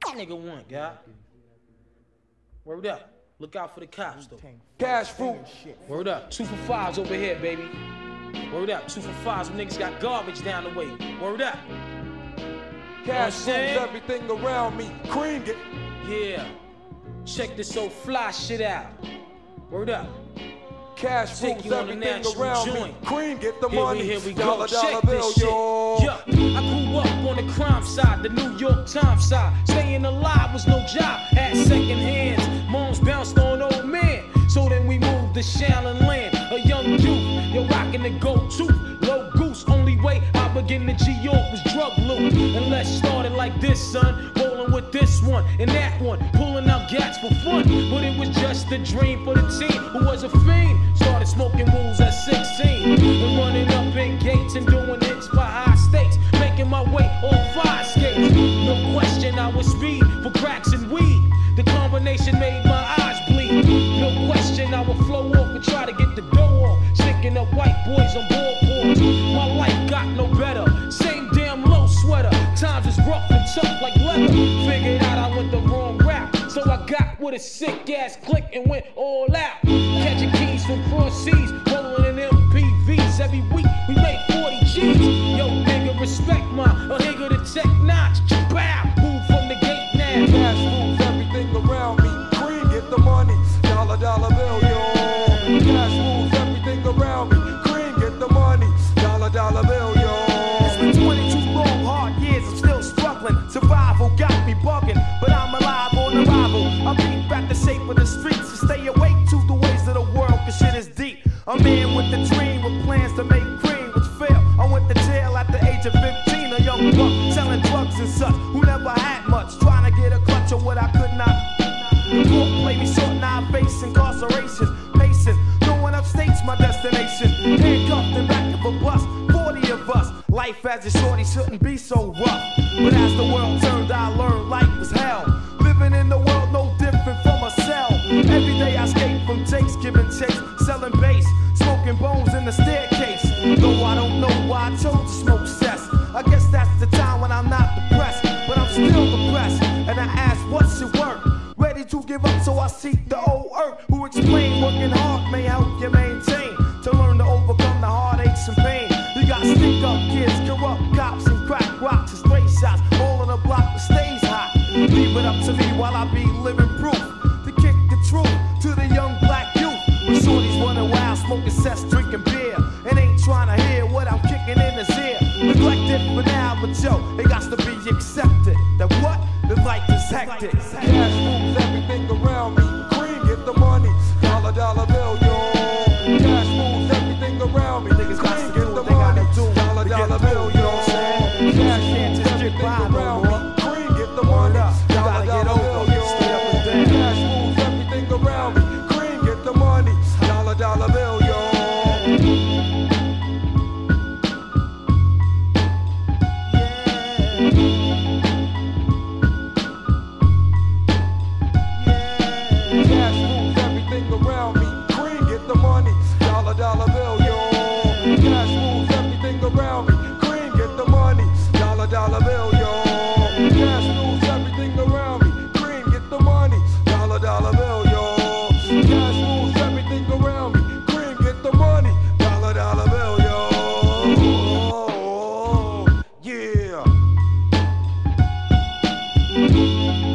Nigga one, guy. Word up. Look out for the cops, though. Cash fruit. Word up. 2 for 5s over here, baby. Word up. 2 for 5s. Them niggas got garbage down the way. Word up. Cash fruit is everything around me. Cream it. Yeah. Check this old fly shit out. Word up. Cash fruit is everything around me. Cream get the money. Here we go. Dollar Check bill, this shit. yo. Yeah. I grew up on the crime side, the New York Times side. Staying alive was no job. Had second hands. Moms bounced on old man. So then we moved to Shaolin Land. A young youth, you're rocking the go-to. Low goose, only way I begin to G-York was drug loot. And let's start it like this, son. Rolling with this one and that one. Pulling out gats for fun. But it was just a dream for the team who was a fiend. Started smoking wools at 16. And running up in gates and doing hits by high stakes. Making my way on 5 skates. No question I was speed for cracks and weed. The combination made my eyes bleed. No question I would flow off and try to get the dough off. Sticking up white boys on ballboards. My life got no better. Same damn low sweater. Times was rough and tough like leather. Figured out I went the wrong route. So I got with a sick ass click and went all out. Catching keys from cross seas. Rolling in MPVs. Every week we made 40 G's. Yo, nigga, respect my a nigga to tech notch. Bow. Move from the gate now. Cash moves everything around me. Cream get the money. Dollar bill, yo. Cash moves everything around me. Cream get the money. Dollar bill, yo. It's been 22 long, hard years. I'm still struggling. Survival got me bugging, but I'm alive on arrival. I beat back the shape of the streets to stay awake to the ways of the world, cause shit is deep. A man with a dream with plans to make cream, which failed. I went to jail at the age of 15, a young buck selling drugs and such, who never had much, trying to get a clutch of what I could not. The court played me short, now I face incarceration. Pacing, going upstate's my destination. Handcuffed in back of a bus, 40 of us. Life as a shorty shouldn't be so rough. But as the world turned, I learned life was hell. Living in the world no different from a cell. Every day I escape from takes, giving chase, selling bass, smoking bones in the staircase. Though I don't know why I chose to smoke cess. I guess that's the time when I'm not depressed, but I'm still depressed. And I ask, what's your work? Ready to give up, so I seek the old earth who explain working hard may help you maintain. To learn to overcome the heartaches and pain. You got stick up kids, corrupt cops, and crack rocks and stray shots. All on the block that stays hot. Leave it up to me while I be living proof. To kick the truth to the young black youth. When shorties running wild, smoking cess, drinking beer. And ain't trying to hear what I'm kicking in his ear. Neglected for now, but yo, it got to be accepted. That what? The life is hectic. Cash moves everything around me. Cream get the money. Dollar bill, yo. Cash moves everything around me. Niggas got Cream to do get the what they gotta money. do. Dollar bill, yo. Cash Can't moves just get everything by no around more. me. Cream get the money. You gotta get Dollar over bill, it. Stay up and down. Cash moves everything around me. Cream get the money. Dollar bill, yo. Cash moves everything around me. Cream get the money. Dollar bill, yo. Cash moves everything around me. Cream get the money. Dollar bill, yo. Cash moves everything around me. Cream get the money. Dollar bill, yo. Cash moves everything around me. Cream get the money. Dollar bill, yo. Yeah.